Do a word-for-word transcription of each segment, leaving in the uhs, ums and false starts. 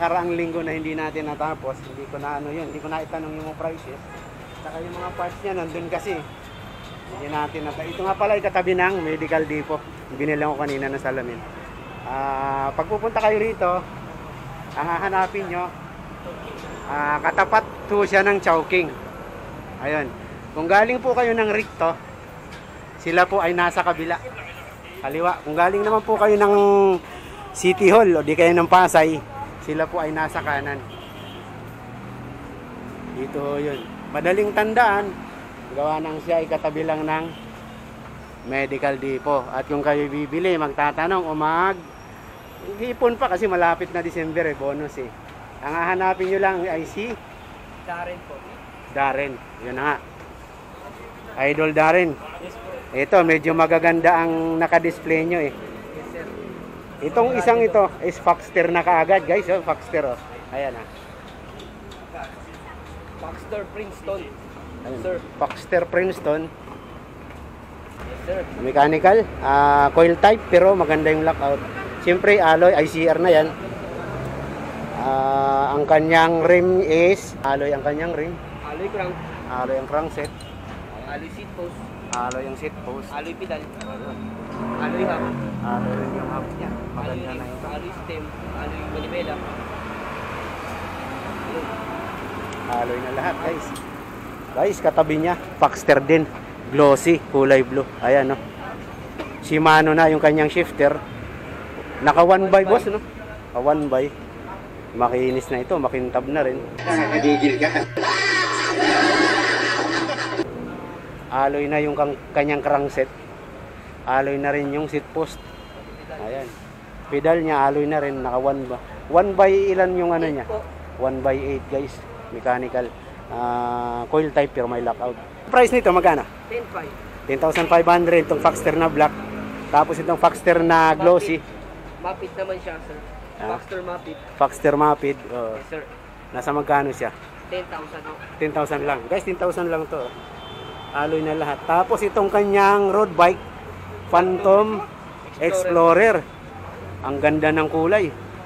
nakaraang linggo na hindi natin natapos. Hindi ko na ano yun, hindi ko na itanong yung prices. Saka yung mga parts niya nandun kasi. Hindi natin natapos. Ito nga pala ikatabi ng Medical Depot. Binili ko kanina ng salamin. Uh, pag pupunta kayo rito, ang hahanapin nyo, uh, katapat po siya ng Chowking. Ayun. Kung galing po kayo ng Ricto, sila po ay nasa kabila. Kaliwa. Kung galing naman po kayo ng City Hall o di kayo ng Pasay, sila po ay nasa kanan. Dito yun. Madaling tandaan, gawa nang siya ay katabi lang ng Medical Depot. At kung kayo bibili, magtatanong o mag ipon pa kasi malapit na December eh, bonus eh. Ang hahanapin nyo lang ay si Darren po. Darren. Yun na nga. Idol Darren. Yes po. Ito, medyo magaganda ang naka-display nyo eh. Yes sir. Itong isang ito is Foxter na kaagad guys. Oh, Foxter oh. Ayan ah. Foxter Princeton. Ayun. Sir. Foxter Princeton. Yes sir. Mechanical, uh, coil type pero maganda yung lockout. Siyempre alloy, I C R na yan. Uh, ang kanyang rim is alloy ang kanyang rim. Alloy crank. Alloy ang crankset. Alloy seat post. Alloy ang seat post. Alloy pedal. Alloy hub. Alloy rin yung hub niya. Alloy Maganda na ito. Alloy stem. Alloy manibela. Alloy na lahat guys. Guys, katabi niya, Foxter din. Glossy, kulay blue. Ayan no. Shimano na yung kanyang shifter. Naka one by boss no? Naka one by. Makinis na ito, makintab na rin. Nakakagigil ka. Alloy na yung kanyang crankset. Alloy na rin yung seat post. Ayan. Pedal niya, alloy na rin, naka one by. one by ilan yung ano niya? one by eight guys. Mechanical. Uh, coil type pero may lockout. Price nito magkano? ten five. ten thousand five hundred itong Foxter na black. Tapos itong Foxter na glossy. Mapit naman siya, sir. Ah? Foxter Mapit. Foxter Mapit. Oh. Yes, sir. Nasa magkano siya? ten thousand. ten thousand lang. Guys, ten thousand lang to. Alloy na lahat. Tapos itong kanyang road bike, Phantom Explorer. Ang ganda ng kulay.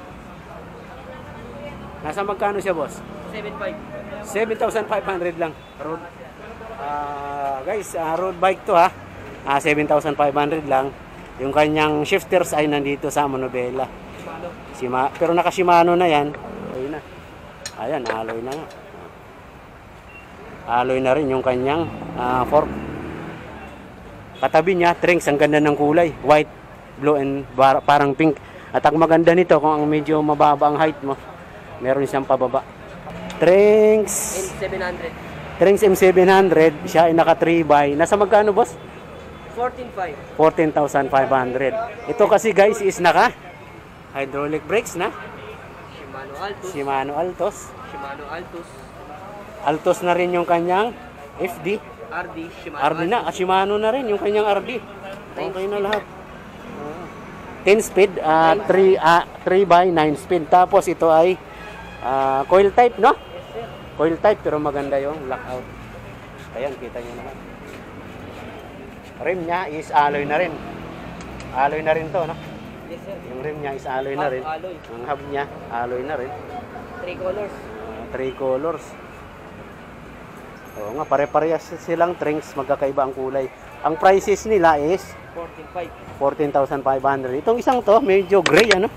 Nasa magkano siya, boss? seven five. seven thousand five hundred lang. Road. Uh, guys, uh, road bike to ha. Uh, seven thousand five hundred lang. Yung kanyang shifters ay nandito sa Monobela. Shimano. Shima, pero naka Shimano na yan. Ayun na. Ayan, alloy na nga. Alloy na rin yung kanyang uh, fork. Katabi niya, Trinks, ang ganda ng kulay. White, blue, and bar, parang pink. At ang maganda nito, kung ang medyo mababa ang height mo, meron siyang pababa. Trinks. M seven hundred. Trinks M seven hundred, siya ay naka three by. Nasa magkano, boss? fourteen five. fourteen thousand five hundred. Ito kasi guys is naka hydraulic brakes na. Shimano Altus. Shimano Altos. Shimano Altus. Altos na rin yung kanyang F D. R D. Shimano R D na. Ah, Shimano na rin yung kanyang R D. Okay na lahat. ten speed, uh, three by nine speed. Tapos ito ay uh, coil type, no? Yes, sir. Coil type pero maganda yung lockout. Ayan, kita nyo naman. Rim niya is alloy na rin. Alloy na rin to, no? Yes, sir. Yung rim niya is alloy na rin. Hub alloy. Ang hub niya, alloy na rin. Three colors. Uh, three colors. Oo nga, pare-parehas silang Trinks, magkakaiba ang kulay. Ang prices nila is fourteen five. fourteen thousand five hundred. Itong isang to, medyo gray, ano?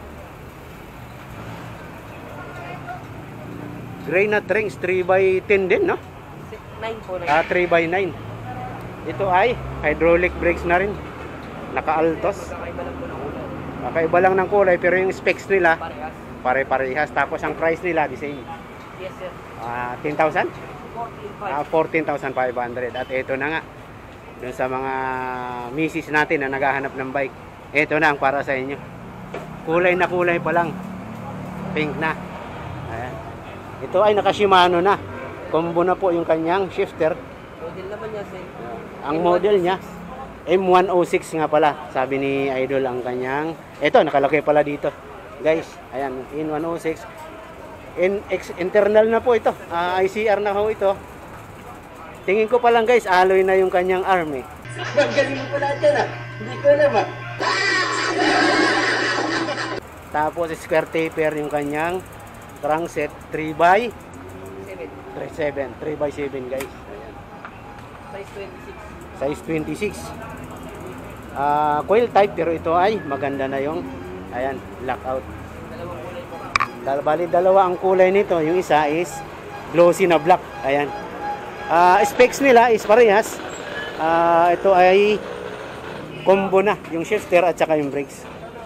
Gray na Trinks, three by ten din, no? nine po na. Ah, three by nine. Ito ay hydraulic brakes na rin. Naka-Altos. Magkakaiba lang po ng kulay. Kakaiba lang ng kulay pero yung specs nila Parehas. pare-parehas. Tapos ang price nila the same. Yes, sir. Ah, ten thousand? fourteen five. Ah, fourteen thousand five hundred. At ito na nga. Dun sa mga misis natin na naghahanap ng bike. Ito na ang para sa inyo. Kulay na kulay pa lang. Pink na. Ayan. Ito ay naka Shimano na. Combo na po yung kanyang shifter. Model naman niya, sir. Ang model niya M one oh six nga pala. Sabi ni Idol ang kanyang. Ito nakalagay pala dito. Guys, ayan, in one oh six. In ex, internal na po ito. Uh, I C R na ho ito. Tingin ko pa lang guys, alloy na yung kanyang arm eh. Magaling mo pala dyan ah. Hindi ko alam ah. Tapos square taper yung kanyang crankset three by seven. seven. three by seven guys. Ayan. Size twenty-six. Size twenty-six. Ah, coil type pero ito ay maganda na yung ayan, lockout. Dalawang kulay po. Dal bali dalawa ang kulay nito. Yung isa is glossy na black. Ayan. Ah, specs nila is parehas. Ah, ito ay combo na yung shifter at saka yung brakes.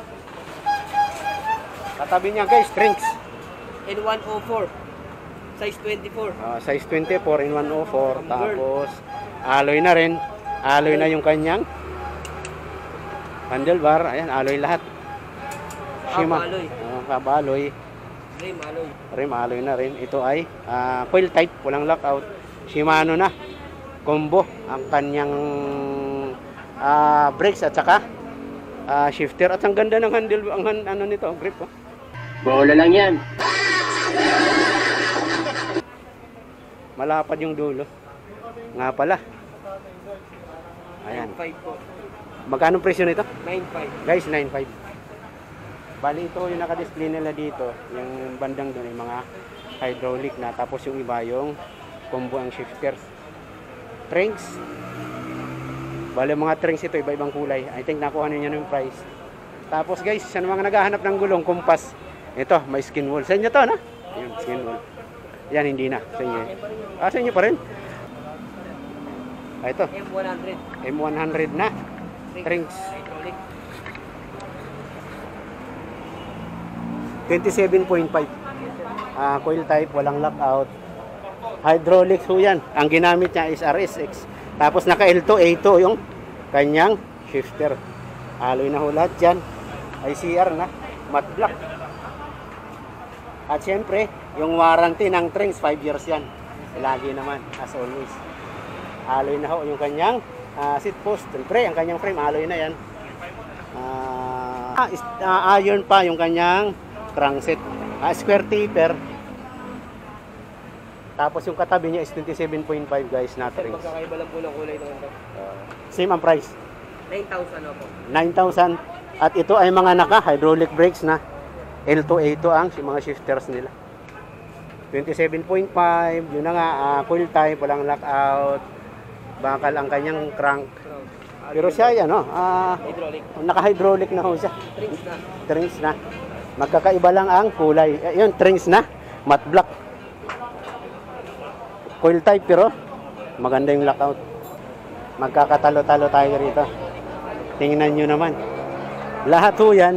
Katabi niya guys, strings. N one oh four. Size twenty-four. Ah, size twenty-four in one oh four. Tapos alloy na rin. Alloy na yung kanyang handlebar. Ayan, alloy lahat. Shima. Alloy. Oh, kabaloy. Rim alloy. Rim alloy na rin. Ito ay ah, coil type, walang lockout. Shimano na. Combo ang kanyang ah, brakes at saka ah, shifter. At ang ganda ng handle, ang han- ano nito, grip. Oh. Bola lang yan. Malapad yung dulo. Nga pala. Ayan. nine five po. Magkano presyo nito? nine five. Guys, nine five. Bali ito yung naka-display nila dito. Yung bandang doon yung mga hydraulic na. Tapos yung iba yung combo ang shifters. Trings. Bali mga trings ito, iba-ibang kulay. I think nakuha ninyo yung price. Tapos guys, sa mga naghahanap ng gulong, kumpas. Ito, may skin wall. Sa inyo to, no? Yung skin wall. Yan, hindi na. Sa inyo. Ah, sa inyo pa rin. Ah, ito. M one hundred. M one hundred na. Trings. Hydraulic. twenty-seven point five. Ah, coil type, walang lockout. Hydraulic ho yan. Ang ginamit niya is R S X. Tapos naka L two A two yung kanyang shifter. Alloy na ho lahat yan. I C R na. Matte black. At syempre, yung warranty ng Trings, five years yan. Lagi naman, as always. Alloy na ho yung kanyang ah, seat post. Siyempre, ang kanyang frame, alloy na yan. Ah, is, ah, iron pa yung kanyang crankset. Ah, square taper. Tapos yung katabi niya is twenty-seven point five guys na Sir, Trings. magkakaiba lang po ng kulay ng ito. Same ang price. nine thousand po. nine thousand. At ito ay mga naka hydraulic brakes na L two A two ang mga shifters nila. twenty-seven point five, yun na nga, uh, coil type, walang lockout. Bakal ang kanyang crank. Pero siya yan, no? Ah, Hydraulic. naka-hydraulic na ho siya. Trings na. Trings na. Magkakaiba lang ang kulay. Eh, yun, trings na. Matte black. Coil type pero maganda yung lockout. Magkakatalo-talo tayo rito. Tingnan nyo naman. Lahat ho yan.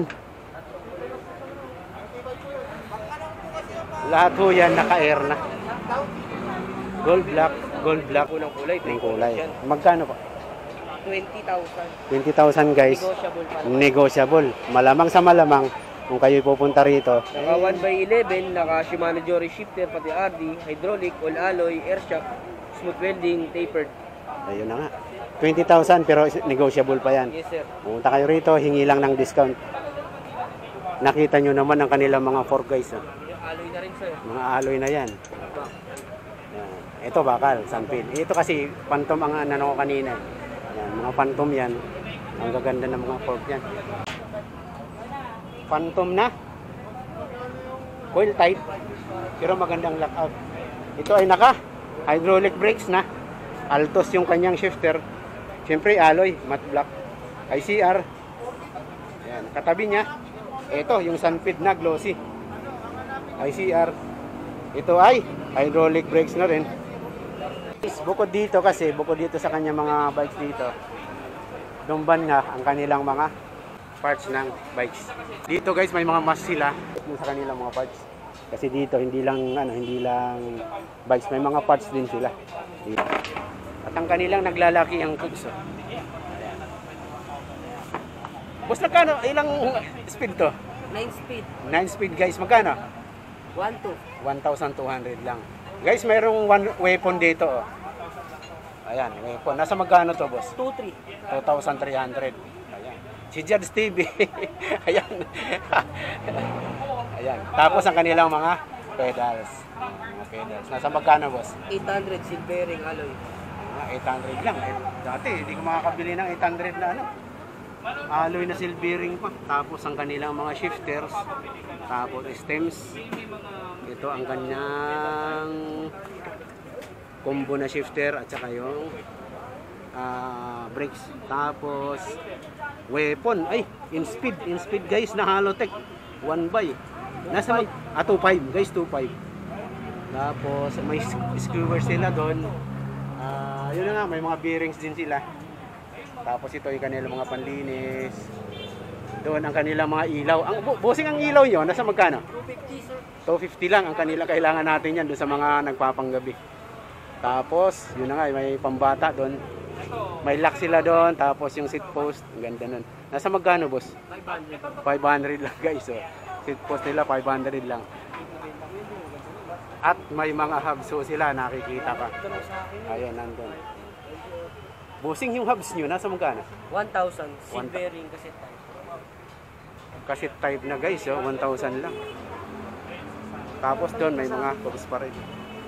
Lahat ho yan naka-air na. Gold black, gold black. Unang kulay. Ng kulay. Magkano po? twenty thousand. twenty thousand guys. Negotiable pa. Negotiable. Malamang sa malamang kung kayo pupunta rito. Naka one by eleven, naka Shimano Jory shifter, pati R D, hydraulic, all alloy, air shock, smooth welding, tapered. Ayun na nga. twenty thousand pero negotiable pa yan. Yes sir. Pumunta kayo rito, hingi lang ng discount. Nakita nyo naman ang kanilang mga fork guys. Oh. Yung alloy na rin sir. Mga alloy na yan. Yan. Ito bakal, sunpin. Ito kasi phantom ang ano ko kanina. Yan, mga phantom yan. Ang gaganda ng mga fork yan. Phantom na. Coil type. Pero magandang lockout. Ito ay naka hydraulic brakes na. Altos yung kanyang shifter. Siyempre alloy, matte black. I C R. Yan, katabi niya. Ito yung sunpid na glossy. I C R. Ito ay hydraulic brakes na rin. Bukod dito kasi, bukod dito sa kanyang mga bikes dito, dumban nga ang kanilang mga parts ng bikes. Dito guys, may mga mas sila sa kanilang mga parts. Kasi dito hindi lang ano, hindi lang bikes, may mga parts din sila. Dito. At ang kanilang naglalaki ang kugs. Oh. Ayan. Boss, magkano? Ilang speed to? nine speed. nine speed guys, magkano? one two. one thousand two hundred lang. Guys, mayroong one weapon dito. Oh. Ayan, weapon. Nasa magkano to, boss? two three. two thousand three hundred. Ayan. Si Judge T V. Ayan. Ayan. Tapos ang kanilang mga pedals. Mga pedals. Nasa magkano, boss? eight hundred seat bearing alloy. Mga eight hundred lang. Eh, dati, hindi ko makakabili ng eight hundred na ano. alloy na silvering pa. Tapos ang kanilang mga shifters. Tapos stems. Ito ang kanyang combo na shifter at saka yung uh, brakes. Tapos weapon. Ay, in speed. In speed guys na Halotech. one by. Nasa mag... Ah, two point five guys, two point five. Tapos may skewer sila doon. Ah, yun na nga, may mga bearings din sila. Tapos ito yung kanilang mga panlinis. Doon ang kanilang mga ilaw. Ang bu- bossing ang ilaw nyo, nasa magkano? two fifty sir. two fifty lang ang kanila, kailangan natin yan doon sa mga nagpapanggabi. Tapos, yun na nga, may pambata doon. May lock sila doon, tapos yung seat post, ang ganda nun. Nasa magkano boss? five hundred lang guys. So, seat post nila five hundred lang. At may mga hubs so sila, nakikita ka. Ayun, nandun. Bossing yung hubs nyo, nasa magkano? one thousand. Silvering kasi tayo. Kasi type na guys, oh, one thousand lang. Tapos doon may mga hubs pa rin.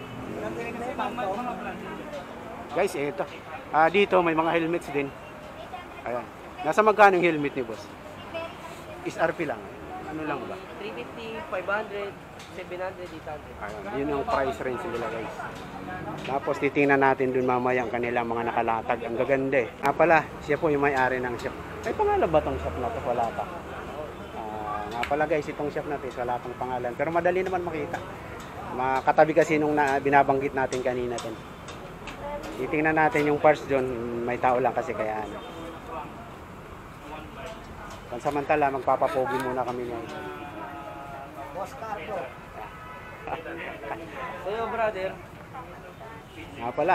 Guys, ito. Ah, dito may mga helmets din. Ayan. Nasa magkano yung helmet ni boss? S R P lang. Ano lang ba? three fifty, five hundred, seven hundred, eight hundred. Ayan. Yun yung price range nila guys. Tapos titingnan natin dun mamaya ang kanilang mga nakalatag. Ang gaganda eh. Ah pala, siya po yung may-ari ng shop. May pangalan ba tong shop na to? Wala pa. Ah, nga pala guys, itong shop na to, wala pang pangalan. Pero madali naman makita. Makatabi kasi nung na, binabanggit natin kanina din. Titingnan natin yung parts doon, may tao lang kasi kaya ano. Pansamantala, magpapapogi muna kami ngayon. Boss Carlo. Sa'yo brother. Nga pala.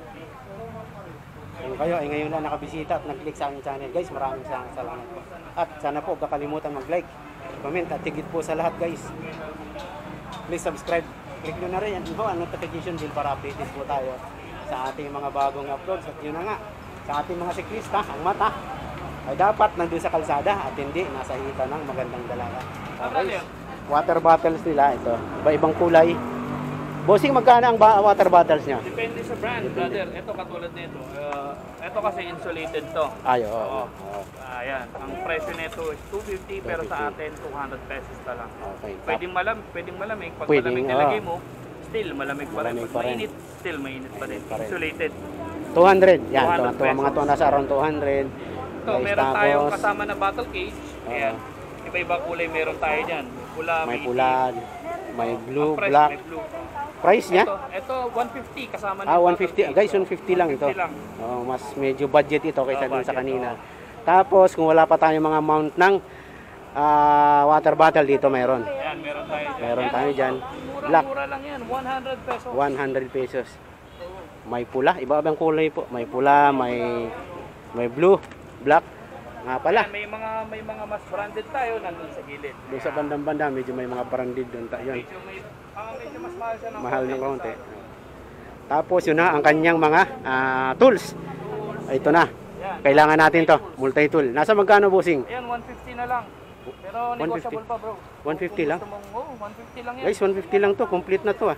Kung kayo ay ngayon lang nakabisita at nag-click sa aming channel, guys, maraming salamat po. At sana po, huwag kakalimutan mag-like, comment at tigit po sa lahat guys. Please subscribe. Click nyo na rin yan, ang notification bell para updated po tayo sa ating mga bagong uploads. At yun na nga, sa ating mga siklista, ang mata ay dapat nandun sa kalsada at hindi nasa hita ng magandang dalaga. Okay, water bottles nila, ito, iba-ibang kulay. Bossing, magkano ang ba- water bottles niya? Depende sa brand, brother. Ito katulad nito. Uh, ito kasi insulated to. Ay, oo. Oo. oo. Ayan, ang presyo nito is two fifty pero sa atin two hundred pesos na lang. Okay. Pwedeng malam, pwedeng malamig. Pag Pwedeng, malamig oo. nilagay mo, still malamig pa rin. Malamig Pag pa rin. mainit, still mainit pa rin. Mainit pa rin. Insulated. two hundred. Yan, two to, hundred to, mga to nasa around two hundred. Ito, Guys, meron tayong tapos, kasama na bottle cage. Ayan. Iba-iba kulay meron tayo dyan. Pula, may itim. pula, may blue, Ang price, black. may blue. Price niya? Ito, ito one fifty kasama Ah, ng one bottle fifty. cage. Guys, one fifty lang ito. one fifty lang. Oh, mas medyo budget ito kaysa Oh, dun sa budget, kanina. oh. Tapos, kung wala pa tayong mga mount ng ah, water bottle dito, mayroon. Ayan, meron tayo dyan. Meron Ayan, tayo dyan. Black. Mura-mura lang yan, one hundred pesos. one hundred pesos. May pula, iba-ibang kulay po. May pula, may may blue, black. Nga pala. Ayan, may mga may mga mas branded tayo nandun sa gilid. Doon sa bandang-banda, medyo may mga branded doon. Ta- yun. Medyo, may, ah, medyo mas mahal siya ng Mahal ng konti. konti. Tapos yun na ang kanyang mga ah, tools. Ito na. Yan. Kailangan natin to, multi-tool. Nasa magkano bossing? Ayan, one fifty na lang. Pero one fifty. negotiable pa bro. one fifty Kung lang? gusto mong, oh, one fifty lang yan. Guys, one fifty lang to, complete na to ah.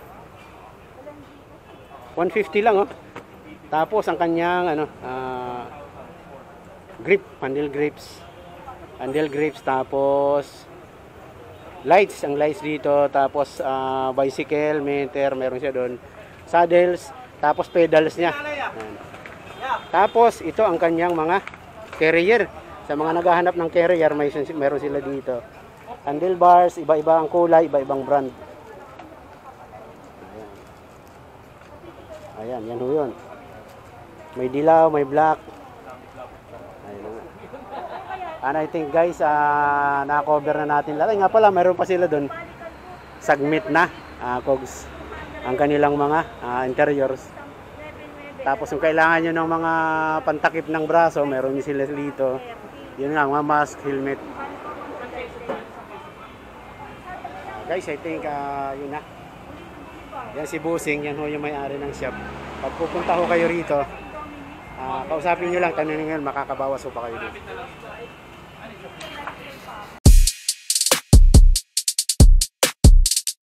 one fifty lang oh. Tapos ang kanyang ano, ah, grip, handle grips. Handle grips, tapos lights, ang lights dito, tapos ah, bicycle, meter, meron siya doon. Saddles, tapos pedals niya. Ayan. Tapos ito ang kanyang mga carrier. Sa mga naghahanap ng carrier, may meron sila dito. Handlebars, iba-iba ang kulay, iba-ibang brand. Ayan, Ayan yan ho yun. May dilaw, may black. Ayan na nga. And I think guys, uh, na-cover na natin lahat. Ay nga pala, mayroon pa sila doon. Submit na, uh, cogs, ang kanilang mga uh, interiors. Tapos kung kailangan nyo ng mga pantakip ng braso, meron sila dito. Yun nga, mga mask, helmet. Guys, I think uh, yun na. Yan si Bossing, yan ho yung may-ari ng shop. Pag pupunta ho kayo rito, uh, kausapin nyo lang, tanongin nyo, makakabawas ho pa kayo dito.